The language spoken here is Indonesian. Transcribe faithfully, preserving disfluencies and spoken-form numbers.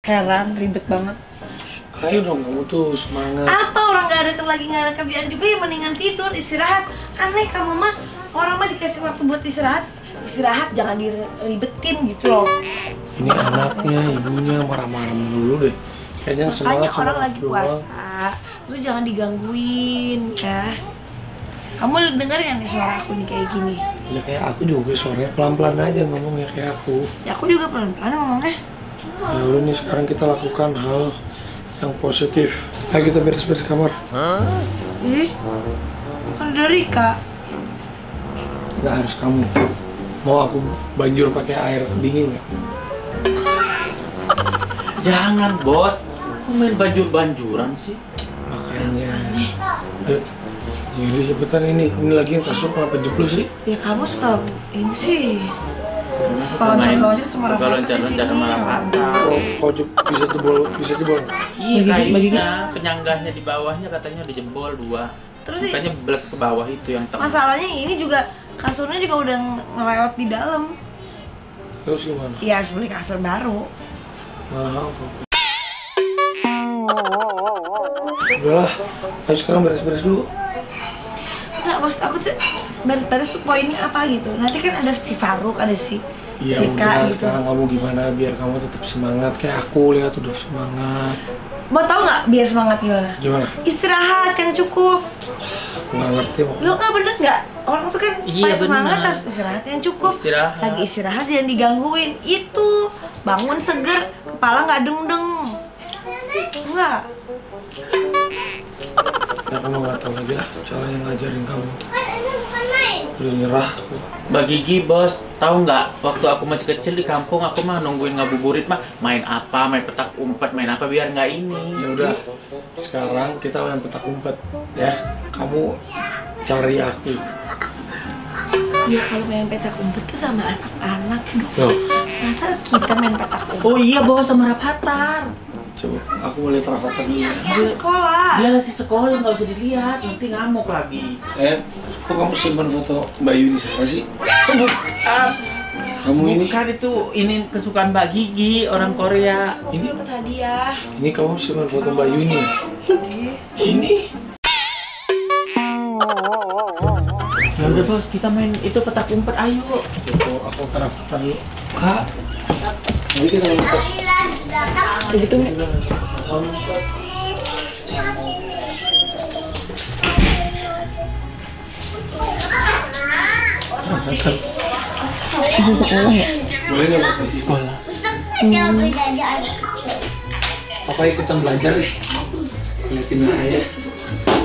Heran, ribet banget. Ayo dong, kamu tuh semangat. Apa orang nggak ada lagi nggak ada kerjaan juga ya mendingan tidur, istirahat. Aneh kamu mah, orang mah dikasih waktu buat istirahat. Istirahat jangan diribetin gitu loh. Ini anaknya, ibunya marah-marah dulu deh. Kayaknya semangat. Makanya orang lagi puasa, lu jangan digangguin ya. Kamu denger ya nih suara aku nih kayak gini? Ya kayak aku juga suaranya pelan-pelan aja ngomongnya kayak aku. Ya aku juga pelan-pelan ngomongnya. Ya udah nih sekarang kita lakukan hal yang positif. Ayo kita beres-beres kamar. Hah? Ih, bukan dari Kak. Nggak harus kamu. Mau aku banjur pakai air dingin nggak? Jangan bos, kok main banjur-banjuran sih? Makanya. Ayo. Jadi cepetan ini, ini lagi yang kasur kenapa jeblos sih? Ya kamu suka ini sih. Kalau Loncat-loncat sama Kalau Rafathar loncat-loncat sama Rafathar. Oh, kau je- bisa jebol, bisa jebol. Iya Bagi- bagi- kayaknya penyanggahnya di bawahnya katanya udah jebol dua. Terus sih, Makanya belas ke bawah itu yang tengah. masalahnya ini juga kasurnya juga udah ngelewat di dalam. Terus gimana? Ya harus beli kasur baru. Mahal kok. Udahlah, ayo sekarang beres-beres dulu. Enggak, maksud aku tuh beres-beres tuh poinnya apa gitu. Nanti kan ada si Faruk, ada si Iya Eka udah, gitu. sekarang kamu gimana biar kamu tetap semangat kayak aku lihat udah semangat. Mau tau nggak biar semangat gimana? Gimana? Istirahat yang cukup. Nggak ngerti mau. Lo nggak bener nggak? Orang tuh kan Iya, supaya semangat bener. harus istirahat yang cukup. Istirahat. Lagi istirahat jangan digangguin. Itu bangun seger, kepala nggak deng-deng. Enggak. Ya kamu nggak tahu lagi lah cara yang ngajarin kamu. Udah nyerah. Mbak Gigi bos, tahu nggak? Waktu aku masih kecil di kampung aku mah nungguin ngabuburit mah main apa, main petak umpet, main apa biar nggak ini. Ya udah, sekarang kita main petak umpet ya. Kamu cari aku. Ya kalau main petak umpet tuh sama anak-anak dong. Loh, Masa kita main petak umpet? Oh iya bos, sama Rafathar. coba aku mau lihat Rafathar dulu ya. Kan sekolah. Dia masih sekolah nggak usah dilihat, nanti ngamuk lagi. Eh, kok kamu simpan foto Bayu di sana sih? Ah, Kamu ini, bukan itu, ini kesukaan Mbak Gigi orang Korea. ini, Dapat hadiah. ini kamu simpan foto Bayu nih. Ini. Ya udah bos, kita main itu petak umpet, ayo. Foto aku ke Rafathar dulu. Kak, jadi kita main petak. Begitu nih. Rafathar. Di sekolah ya? Boleh nggak foto di sekolah? Papa ikutan belajar deh. Liatin ayah.